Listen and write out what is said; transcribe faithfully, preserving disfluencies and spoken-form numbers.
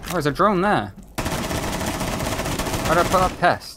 Oh, there's a drone there. Why did I put that pest?